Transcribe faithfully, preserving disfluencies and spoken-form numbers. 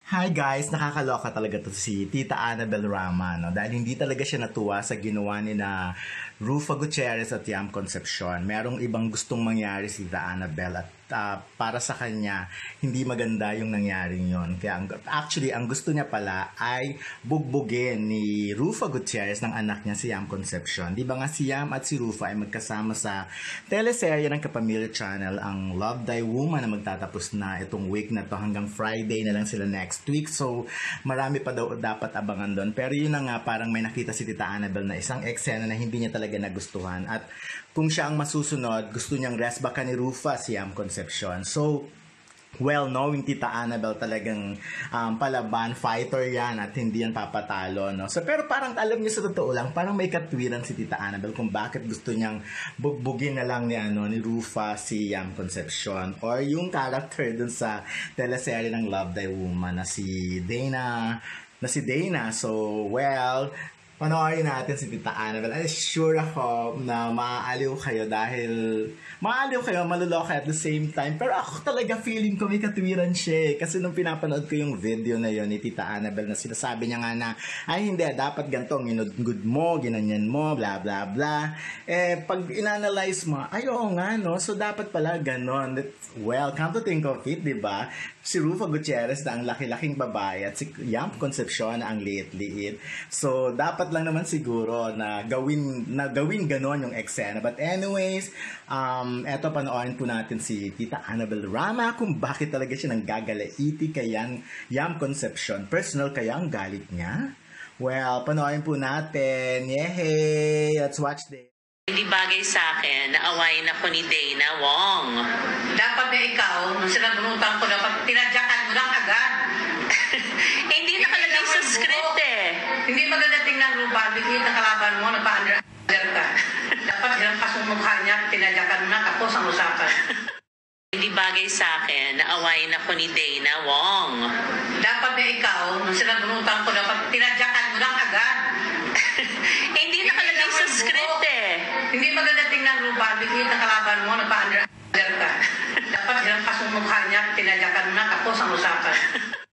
Hi guys! Nakakaloka talaga to si Tita Annabel Rama, no? Dahil hindi talaga siya natuwa sa ginawa ni na Rufa Gutierrez at Yam Concepcion. Merong ibang gustong mangyari si Tita Annabel at uh, para sa kanya, hindi maganda yung nangyaring yon. Kaya actually, ang gusto niya pala ay bugbugin ni Rufa Gutierrez ng anak niya si Yam Concepcion. Di ba nga si Yam at si Rufa ay magkasama sa teleserye ng Kapamilya Channel, ang Love Thy Woman, na magtatapos na itong week na to, hanggang Friday na lang sila next week. So, marami pa daw dapat abangan doon. Pero yun na nga, parang may nakita si Tita Annabel na isang eksena na hindi niya talaga nagustuhan. At kung siya ang masusunod, gusto niyang resbaka ni Rufa si Yam Concepcion. So, well, knowing Tita Annabel talagang um, palaban, fighter yan at hindi yan papatalo, no? So, pero parang alam niyo sa totoo lang, parang may katwiran si Tita Annabel kung bakit gusto niyang bugbugin na lang ni, ano, ni Rufa si Yam Concepcion or yung character dun sa teleserye ng Love Thy Woman na si Dana, na si Dana. So, well, panoorin natin si Tita Annabel. I'm sure ako na maaaliw kayo dahil maaaliw kayo, maluloka at the same time. Pero ako talaga feeling ko may katwiran siya eh. Kasi nung pinapanood ko yung video na yon ni Tita Annabel na sinasabi niya nga na, ay hindi, dapat ganito, ginugod mo, ginanyan mo, bla bla bla. Eh, pag inanalyze mo, ay oo nga no, so dapat pala ganon. Well, come to think of it, di ba? Si Rufa Gutierrez na ang laki-laking babae at si Yam Concepcion na ang liit-liit. So, dapat lang naman siguro na gawin na gawin ganon yung eksena. But anyways, um, eto panoorin po natin si Tita Annabel Rama kung bakit talaga siya nang gagalaiti kay Yam Concepcion. Personal kaya ang galit niya? Well, panoorin po natin. Yehey! Let's watch this. Hindi bagay sa akin na awayin ako ni Dana Wong. Dapat na ikaw, nung sinabunutan ko, dapat tinadyakan mo lang agad. Eh, hindi nakalagay sa script eh. Hindi maganda tingnan, Rupa. Bigit na kalaban mo, napa-under ka. Dapat hinampas mo mukha niya, tinadyakan mo na, tapos ang usapan. Hindi bagay sa akin na awayin ako ni Dana Wong. Dapat na ikaw, nung sinabunutan ko, dapat tinadyakan mo lang agad. Eh, hindi nakalagay sa script eh. Hindi maganda tingnan, Rupa. Bigit na kalaban mo, napa-under ka. Dapat hinampas mo mukha niya, tinadyakan mo na, tapos ang usapan.